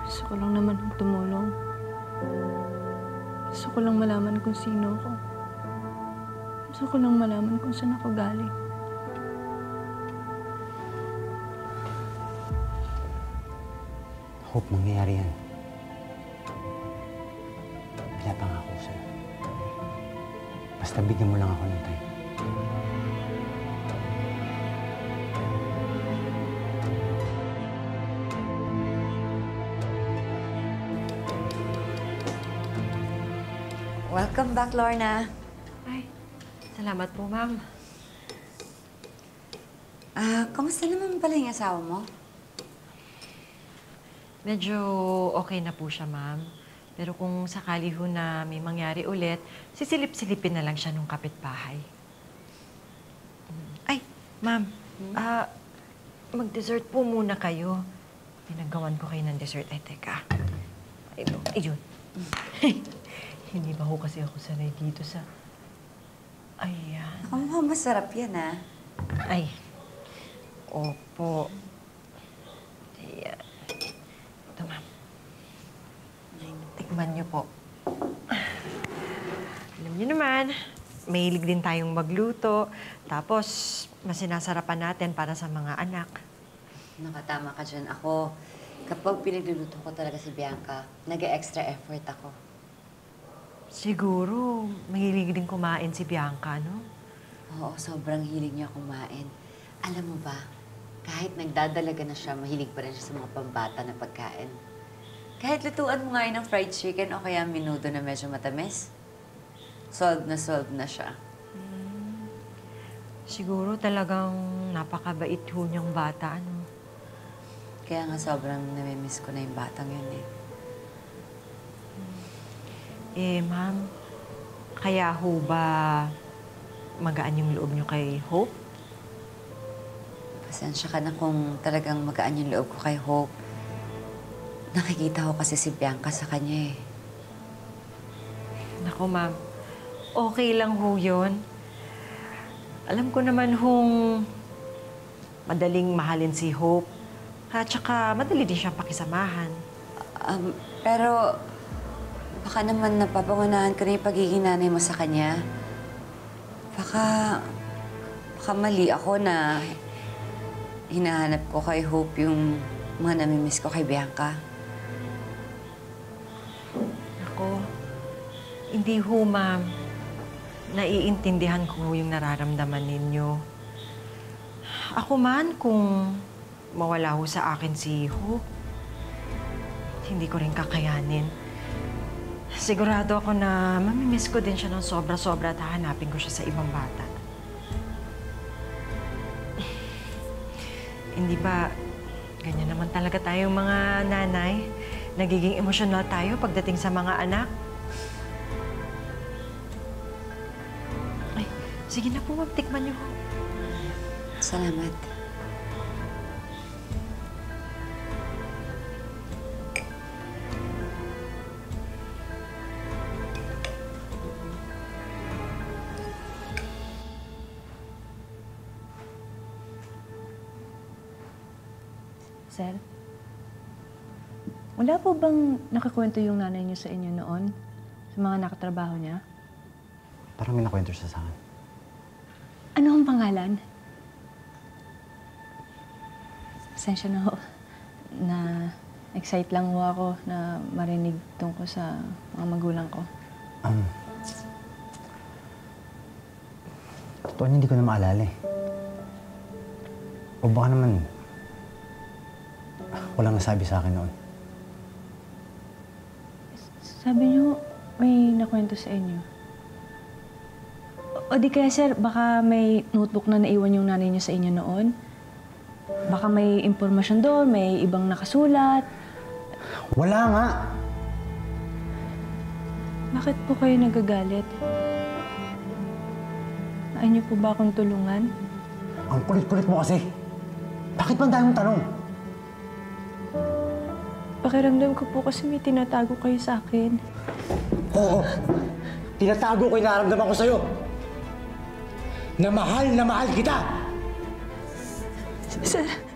Gusto ko lang naman tumulong. Gusto ko lang malaman kung sino ako. Gusto ko lang malaman kung saan ako galing. Hope mangyayari yan. Pinapangako sa'yo. Basta bigyan mo lang ako ng time. Welcome back, Lorna. Ay, salamat po, ma'am. Kamusta naman pala yung asawa mo? Medyo okay na po siya, ma'am. Pero kung sakali ho na may mangyari ulit, sisilip-silipin na lang siya nung kapitbahay. Ay, ma'am, mag-dessert po muna kayo. Pinagawan ko kayo ng dessert. Ay, teka. Ayun. Hindi ba ho kasi ako sanay dito sa... Ayan. Mukhang masarap yan, Ay. Opo. Ayan. Ito, ma'am. Tikman niyo po. Alam niyo naman, mahilig din tayong magluto. Tapos, mas sinasarapan natin para sa mga anak. Nakatama ka dyan. Ako, kapag pinagluluto ko talaga si Bianca, nag-extra effort ako. Siguro, mahilig din kumain si Bianca, no? Oo, sobrang hilig niya kumain. Alam mo ba, kahit nagdadalaga na siya, mahilig pa rin siya sa mga pambata na pagkain. Kahit lutuan mo nga yun ng fried chicken o kaya menudo na medyo matamis, solved na siya. Siguro talagang napakabait ho niyang bata, ano? Kaya nga sobrang namimiss ko na yung batang yun, Ma'am, kaya ho ba magaan yung loob niyo kay Hope? Pasensya ka na kung talagang magaan yung loob ko kay Hope. Nakikita ko kasi si Bianca sa kanya, Naku, ma'am. Okay lang ho yun. Alam ko naman hong madaling mahalin si Hope. At saka madali din siyang pakisamahan. Pero baka naman napapangunahan ko na yung pagiging nanay mo sa kanya. Baka mali ako na hinahanap ko kay Hope yung mga namimiss ko kay Bianca. Ako, hindi ho, ma'am. Naiintindihan ko yung nararamdaman ninyo. Ako man, kung mawala ho sa akin si Hope, hindi ko rin kakayanin. Sigurado ako na mamimiss ko din siya ng sobra-sobra at hahanapin ko siya sa ibang bata. Hindi ba, ganyan naman talaga tayong mga nanay? Nagiging emosyonal tayo pagdating sa mga anak? Ay, sige na po, ma'am. Tikman niyo ho. Salamat. Sir, wala po bang nakakwento yung nanay niyo sa inyo noon? Sa mga nakatrabaho niya? Parang may nakwento siya sa akin. Ano ang pangalan? Pasensya na ho. Na-excite lang ho ako na marinig tungkol sa mga magulang ko. Totoo, hindi ko na maalala eh. O baka naman, walang nasabi sa akin noon. Sabi niyo, may nakwento sa inyo. O di kaya, sir, baka may notebook na naiwan yung nanay niyo sa inyo noon? Baka may impormasyon doon, may ibang nakasulat. Wala nga! Bakit po kayo nagagalit? Ayaw niyo po ba akong tulungan? Ang kulit-kulit mo kasi. Bakit ba ang dami mong tanong? Pakiramdam ko po kasi may tinatago kayo sa akin. Oo. Tinatago ko yung nararamdaman ko sa'yo. Na mahal kita! Sir,